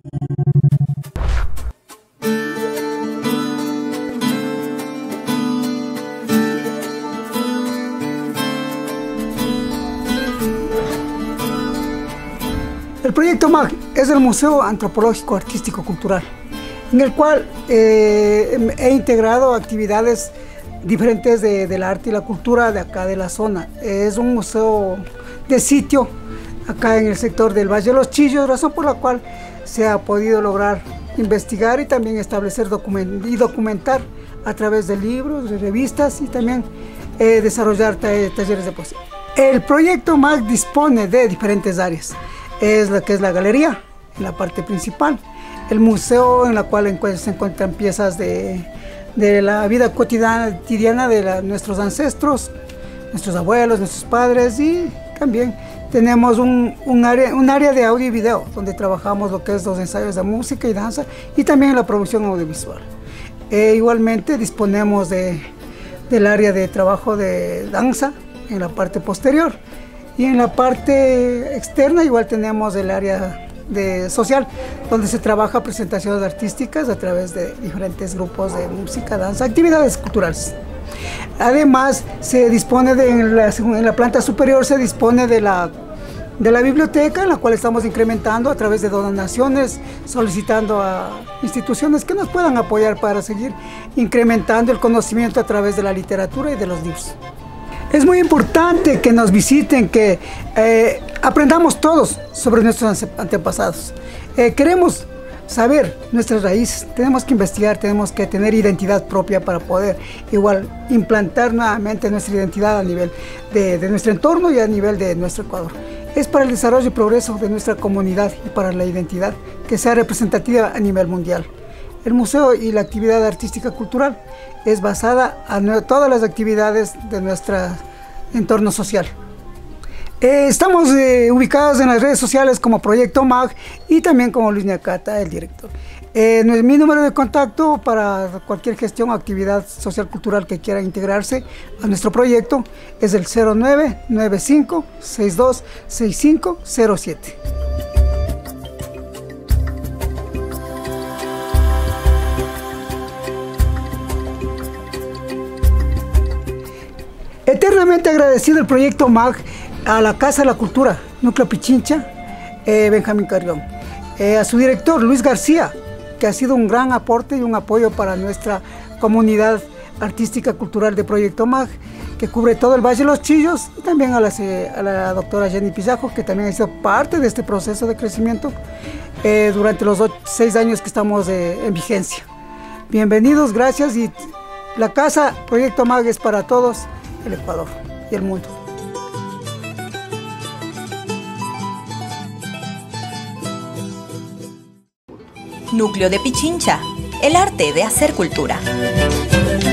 El proyecto MAG es el Museo Antropológico Artístico Cultural, en el cual he integrado actividades diferentes del arte y la cultura de acá de la zona. Es un museo de sitio acá en el sector del Valle de los Chillos, razón por la cual se ha podido lograr investigar y también establecer y documentar a través de libros, de revistas y también desarrollar talleres de poesía. El proyecto MAG dispone de diferentes áreas. Es la que es la galería, en la parte principal, el museo en la cual se encuentran piezas de la vida cotidiana de nuestros ancestros, nuestros abuelos, nuestros padres, y también tenemos un área de audio y video donde trabajamos lo que es los ensayos de música y danza y también la producción audiovisual. Igualmente disponemos del área de trabajo de danza en la parte posterior. Y en la parte externa igual tenemos el área social, donde se trabaja presentaciones artísticas a través de diferentes grupos de música, danza, actividades culturales. Además, se dispone en la planta superior se dispone de la biblioteca, en la cual estamos incrementando a través de donaciones, solicitando a instituciones que nos puedan apoyar para seguir incrementando el conocimiento a través de la literatura y de los libros. Es muy importante que nos visiten, que aprendamos todos sobre nuestros antepasados. Queremos saber nuestras raíces, tenemos que investigar, tenemos que tener identidad propia para poder igual implantar nuevamente nuestra identidad a nivel de nuestro entorno y a nivel de nuestro Ecuador. Es para el desarrollo y progreso de nuestra comunidad y para la identidad que sea representativa a nivel mundial. El museo y la actividad artística cultural es basada en todas las actividades de nuestro entorno social. Estamos ubicados en las redes sociales como Proyecto MAG y también como Luis Ñacata, el director. Mi número de contacto para cualquier gestión o actividad social cultural que quiera integrarse a nuestro proyecto es el 0995 62 6507. Eternamente agradecido el proyecto MAG a la Casa de la Cultura, Núcleo Pichincha, Benjamín Carrión, a su director Luis García, que ha sido un gran aporte y un apoyo para nuestra comunidad artística cultural de Proyecto MAG, que cubre todo el Valle de los Chillos, y también a la doctora Jenny Pizajo, que también ha sido parte de este proceso de crecimiento durante los 6 años que estamos en vigencia. Bienvenidos, gracias, y la Casa Proyecto MAG es para todos, el Ecuador y el mundo. Núcleo de Pichincha, el arte de hacer cultura.